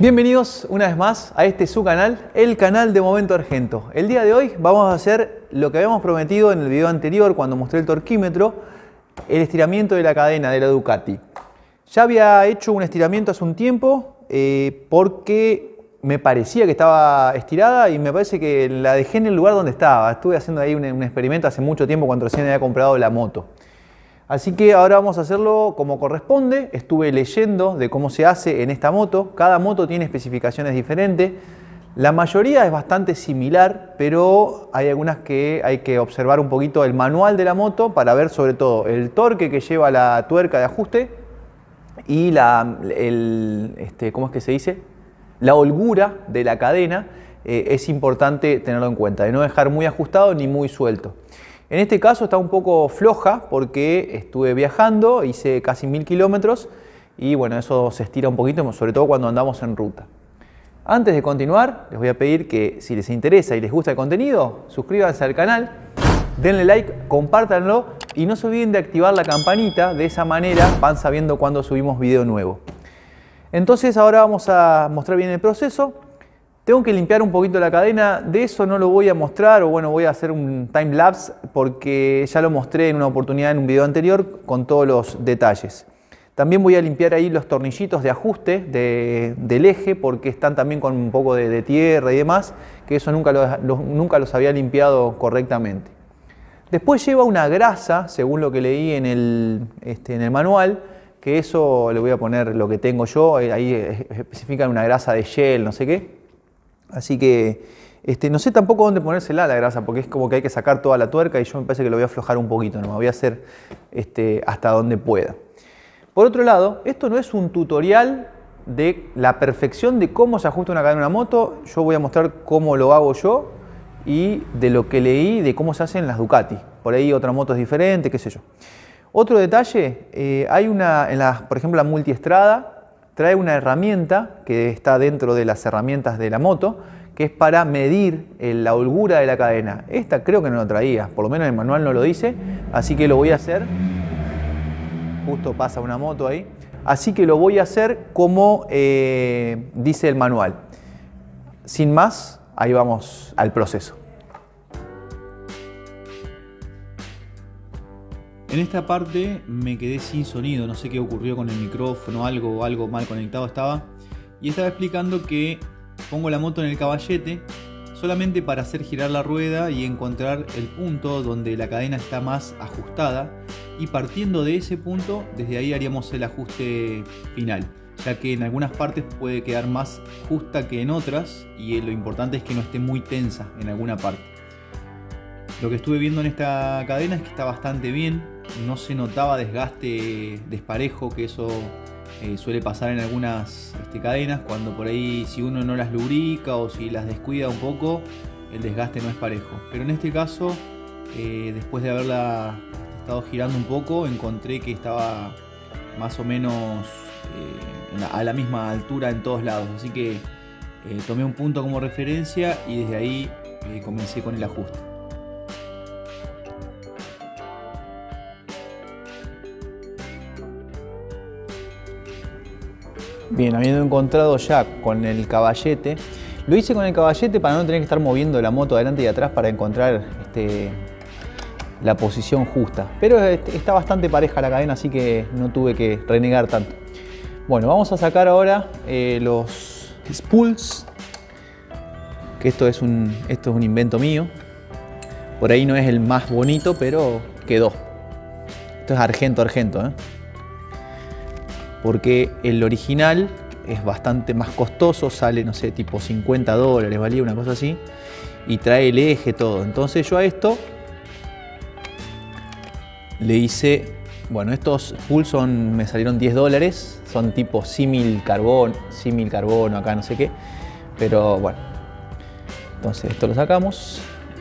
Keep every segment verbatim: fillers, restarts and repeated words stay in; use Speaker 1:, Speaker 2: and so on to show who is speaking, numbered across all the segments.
Speaker 1: Bienvenidos una vez más a este su canal, el canal de Momento Argento. El día de hoy vamos a hacer lo que habíamos prometido en el video anterior cuando mostré el torquímetro, el estiramiento de la cadena de la Ducati. Ya había hecho un estiramiento hace un tiempo eh, porque me parecía que estaba estirada y me parece que la dejé en el lugar donde estaba. Estuve haciendo ahí un, un experimento hace mucho tiempo cuando recién había comprado la moto. Así que ahora vamos a hacerlo como corresponde. Estuve leyendo de cómo se hace en esta moto. Cada moto tiene especificaciones diferentes. La mayoría es bastante similar, pero hay algunas que hay que observar un poquito el manual de la moto para ver sobre todo el torque que lleva la tuerca de ajuste y la, el, este, ¿cómo es que se dice? La holgura de la cadena. Eh, es importante tenerlo en cuenta, de no dejar muy ajustado ni muy suelto. En este caso está un poco floja porque estuve viajando, hice casi mil kilómetros y bueno, eso se estira un poquito, sobre todo cuando andamos en ruta. Antes de continuar, les voy a pedir que si les interesa y les gusta el contenido, suscríbanse al canal, denle like, compártanlo y no se olviden de activar la campanita, de esa manera van sabiendo cuando subimos video nuevo. Entonces ahora vamos a mostrar bien el proceso. Tengo que limpiar un poquito la cadena, de eso no lo voy a mostrar, o bueno, voy a hacer un time lapse porque ya lo mostré en una oportunidad en un video anterior con todos los detalles. También voy a limpiar ahí los tornillitos de ajuste de, del eje porque están también con un poco de, de tierra y demás, que eso nunca los, los, nunca los había limpiado correctamente. Después lleva una grasa, según lo que leí en el, este, en el manual, que eso le voy a poner lo que tengo yo, ahí especifican una grasa de Shell, no sé qué. Así que este, no sé tampoco dónde ponérsela la grasa, porque es como que hay que sacar toda la tuerca y yo me parece que lo voy a aflojar un poquito, no me voy a hacer este, hasta donde pueda. Por otro lado, esto no es un tutorial de la perfección de cómo se ajusta una cadena en una moto. Yo voy a mostrar cómo lo hago yo y de lo que leí de cómo se hace en las Ducati. Por ahí otra moto es diferente, qué sé yo. Otro detalle, eh, hay una, en la, por ejemplo la multiestrada, trae una herramienta que está dentro de las herramientas de la moto, que es para medir la holgura de la cadena. Esta creo que no lo traía, por lo menos el manual no lo dice, así que lo voy a hacer. Justo pasa una moto ahí. Así que lo voy a hacer como eh, dice el manual. Sin más, ahí vamos al proceso. En esta parte me quedé sin sonido, no sé qué ocurrió con el micrófono, algo, algo mal conectado estaba. Y estaba explicando que pongo la moto en el caballete solamente para hacer girar la rueda y encontrar el punto donde la cadena está más ajustada. Y partiendo de ese punto, desde ahí haríamos el ajuste final. Ya que en algunas partes puede quedar más justa que en otras y lo importante es que no esté muy tensa en alguna parte. Lo que estuve viendo en esta cadena es que está bastante bien, no se notaba desgaste desparejo, que eso eh, suele pasar en algunas este, cadenas, cuando por ahí si uno no las lubrica o si las descuida un poco, el desgaste no es parejo. Pero en este caso, eh, después de haberla estado girando un poco, encontré que estaba más o menos eh, a la misma altura en todos lados, así que eh, tomé un punto como referencia y desde ahí eh, comencé con el ajuste. Bien, habiendo encontrado ya con el caballete, lo hice con el caballete para no tener que estar moviendo la moto adelante y atrás para encontrar este, la posición justa. Pero está bastante pareja la cadena, así que no tuve que renegar tanto. Bueno, vamos a sacar ahora eh, los spools, que esto es, un, esto es un invento mío. Por ahí no es el más bonito, pero quedó. Esto es argento, argento, ¿eh? Porque el original es bastante más costoso, sale, no sé, tipo cincuenta dólares, valía una cosa así, y trae el eje, todo. Entonces yo a esto le hice, bueno, estos pools son, me salieron diez dólares, son tipo símil carbón, símil carbono, acá no sé qué, pero bueno. Entonces esto lo sacamos,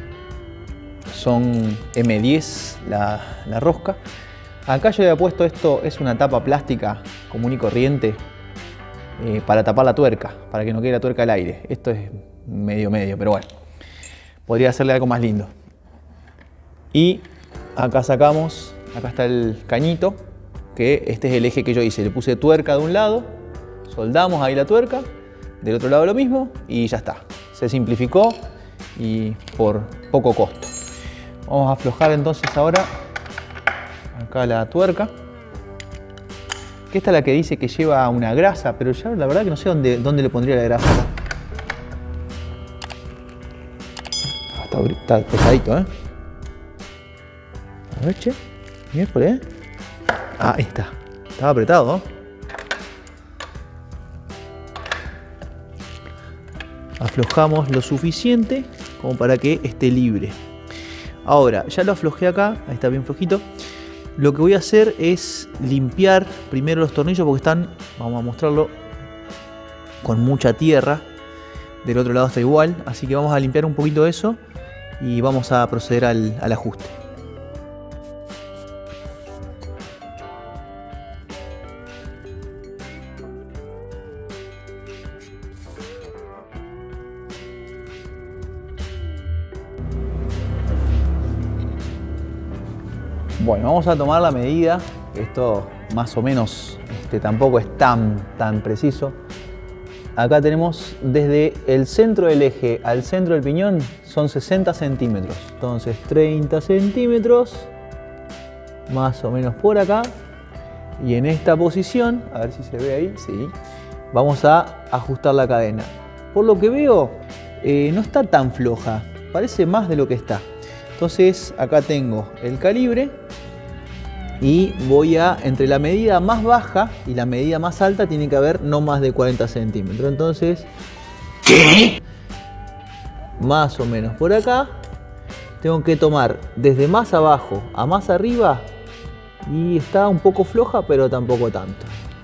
Speaker 1: son eme diez la, la rosca. Acá yo había puesto esto, es una tapa plástica común y corriente eh, para tapar la tuerca, para que no quede la tuerca al aire. Esto es medio medio, pero bueno, podría hacerle algo más lindo. Y acá sacamos, acá está el cañito, que este es el eje que yo hice. Le puse tuerca de un lado, soldamos ahí la tuerca Del otro lado lo mismo y ya está. Se simplificó y por poco costo. Vamos a aflojar entonces ahora acá la tuerca. Que esta es la que dice que lleva una grasa, pero ya la verdad que no sé dónde, dónde le pondría la grasa. Ah, está, está pesadito, ¿eh? A ver, che. Miércoles. Ah, ahí está. Estaba apretado, ¿no? Aflojamos lo suficiente como para que esté libre. Ahora, ya lo aflojé acá, ahí está bien flojito. Lo que voy a hacer es limpiar primero los tornillos porque están, vamos a mostrarlo, con mucha tierra. Del otro lado está igual, así que vamos a limpiar un poquito eso y vamos a proceder al, al ajuste. Bueno, vamos a tomar la medida. Esto más o menos este, tampoco es tan, tan preciso. Acá tenemos desde el centro del eje al centro del piñón son sesenta centímetros. Entonces treinta centímetros, más o menos por acá. Y en esta posición, a ver si se ve ahí, sí, vamos a ajustar la cadena. Por lo que veo, eh, no está tan floja, parece más de lo que está. Entonces acá tengo el calibre y voy a, entre la medida más baja y la medida más alta tiene que haber no más de cuarenta centímetros. Entonces, ¿qué? Más o menos por acá, tengo que tomar desde más abajo a más arriba y está un poco floja, pero tampoco tanto.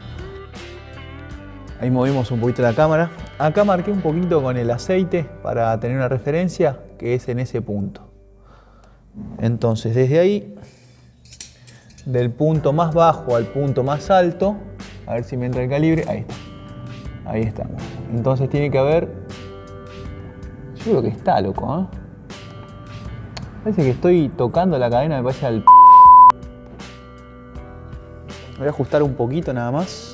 Speaker 1: Ahí movimos un poquito la cámara. Acá marqué un poquito con el aceite para tener una referencia que es en ese punto. Entonces desde ahí, del punto más bajo al punto más alto, a ver si me entra el calibre, ahí está, ahí estamos. Entonces tiene que haber, yo creo que está, loco, ¿eh? Parece que estoy tocando la cadena, me parece al... Voy a ajustar un poquito nada más.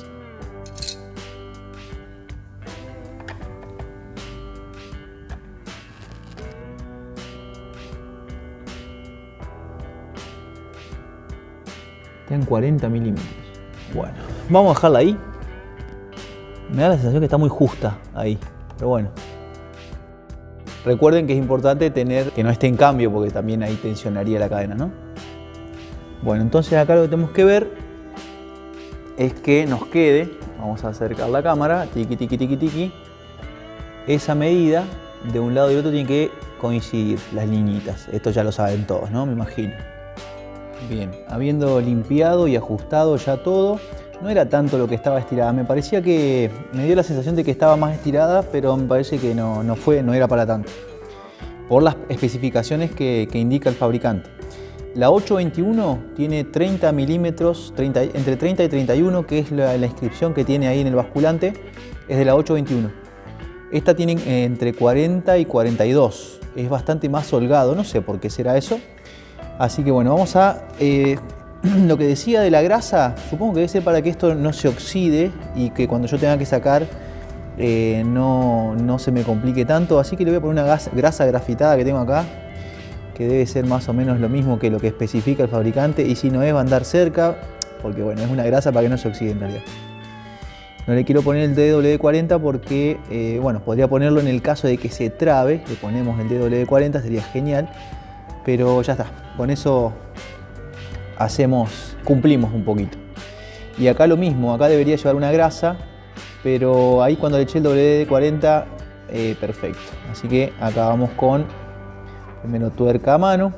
Speaker 1: En cuarenta milímetros. Bueno, vamos a dejarla ahí. Me da la sensación que está muy justa ahí, pero bueno. Recuerden que es importante tener que no esté en cambio porque también ahí tensionaría la cadena, ¿no? Bueno, entonces acá lo que tenemos que ver es que nos quede, vamos a acercar la cámara, tiqui, tiqui, tiqui, tiqui. Esa medida de un lado y del otro tiene que coincidir las liñitas. Esto ya lo saben todos, ¿no? Me imagino. Bien, habiendo limpiado y ajustado ya todo, no era tanto lo que estaba estirada. Me parecía que, me dio la sensación de que estaba más estirada, pero me parece que no, no fue, no era para tanto. Por las especificaciones que, que indica el fabricante. La ocho veintiuno tiene treinta milímetros, treinta, entre treinta y treinta y uno, que es la, la inscripción que tiene ahí en el basculante, es de la ocho veintiuno. Esta tiene entre cuarenta y cuarenta y dos. Es bastante más holgado, no sé por qué será eso. Así que bueno, vamos a... Eh, lo que decía de la grasa, supongo que debe ser para que esto no se oxide y que cuando yo tenga que sacar eh, no, no se me complique tanto. Así que le voy a poner una gas, grasa grafitada que tengo acá, que debe ser más o menos lo mismo que lo que especifica el fabricante. Y si no es, va a andar cerca, porque bueno, es una grasa para que no se oxide en realidad. No le quiero poner el D W D cuarenta porque, eh, bueno, podría ponerlo en el caso de que se trabe. Le ponemos el D W D cuarenta, sería genial. Pero ya está, con eso hacemos, cumplimos un poquito. Y acá lo mismo, acá debería llevar una grasa, pero ahí cuando le eché el W D cuarenta, eh, perfecto. Así que acá vamos con primero tuerca a mano.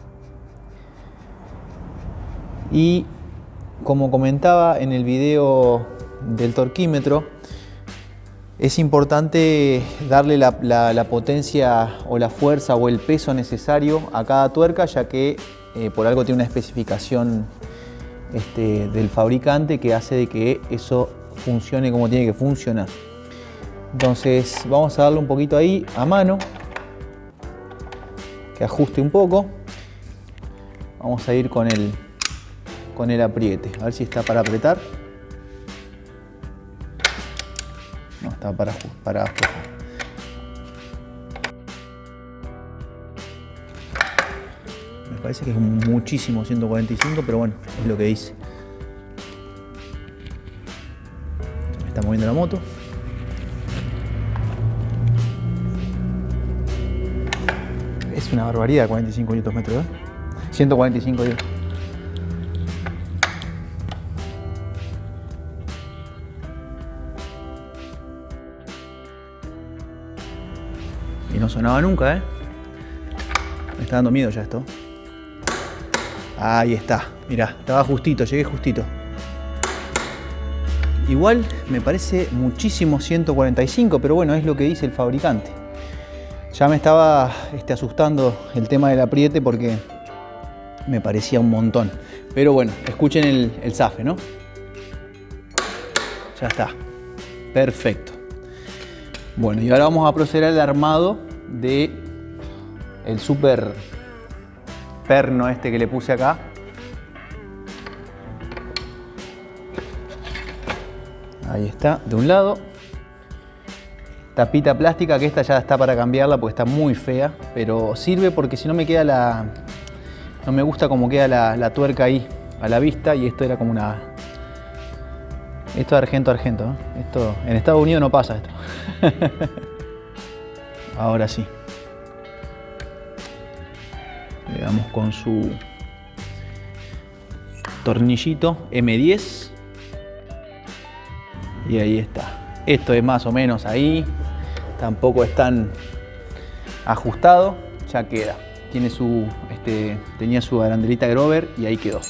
Speaker 1: Y como comentaba en el video del torquímetro, es importante darle la, la, la potencia o la fuerza o el peso necesario a cada tuerca, ya que eh, por algo tiene una especificación este, del fabricante que hace de que eso funcione como tiene que funcionar. Entonces vamos a darle un poquito ahí a mano, que ajuste un poco. Vamos a ir con el, con el apriete, a ver si está para apretar. No, está para, para aflojar. Me parece que es muchísimo ciento cuarenta y cinco, pero bueno, es lo que dice. Se me está moviendo la moto. Es una barbaridad, cuarenta y cinco newton metros, ¿eh? ciento cuarenta y cinco, digo. Y no sonaba nunca, ¿eh? Me está dando miedo ya esto. Ahí está, mirá, estaba justito, llegué justito. Igual me parece muchísimo ciento cuarenta y cinco, pero bueno, es lo que dice el fabricante. Ya me estaba este, asustando el tema del apriete porque me parecía un montón. Pero bueno, escuchen el, el zafe, ¿no? Ya está. Perfecto. Bueno, y ahora vamos a proceder al armado de el super perno este que le puse acá. Ahí está, de un lado. Tapita plástica, que esta ya está para cambiarla porque está muy fea, pero sirve porque si no me queda la... no me gusta cómo queda la, la tuerca ahí a la vista, y esto era como una... esto de argento a argento, ¿no? Esto, en Estados Unidos no pasa esto. Ahora sí. Le damos con su tornillito eme diez. Y ahí está. Esto es más o menos ahí. Tampoco es tan ajustado. Ya queda. Tiene su, este, tenía su arandelita Grover y ahí quedó.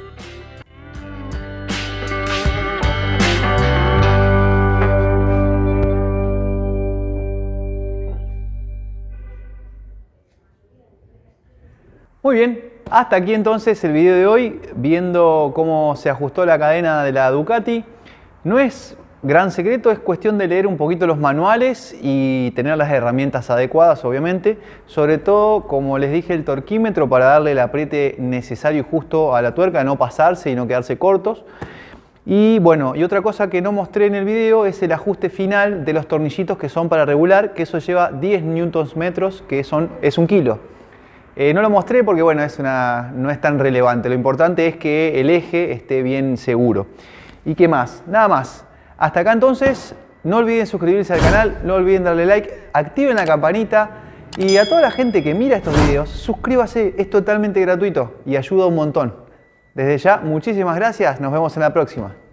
Speaker 1: Muy bien, hasta aquí entonces el video de hoy, viendo cómo se ajustó la cadena de la Ducati. No es gran secreto, es cuestión de leer un poquito los manuales y tener las herramientas adecuadas, obviamente. Sobre todo, como les dije, el torquímetro para darle el apriete necesario y justo a la tuerca, no pasarse y no quedarse cortos. Y bueno, y otra cosa que no mostré en el video es el ajuste final de los tornillitos que son para regular, que eso lleva diez newtons metros, que son, es un kilo. Eh, no lo mostré porque bueno, es una, no es tan relevante. Lo importante es que el eje esté bien seguro. ¿Y qué más? Nada más. Hasta acá entonces, no olviden suscribirse al canal, no olviden darle like, activen la campanita y a toda la gente que mira estos videos, suscríbase, es totalmente gratuito y ayuda un montón. Desde ya, muchísimas gracias, nos vemos en la próxima.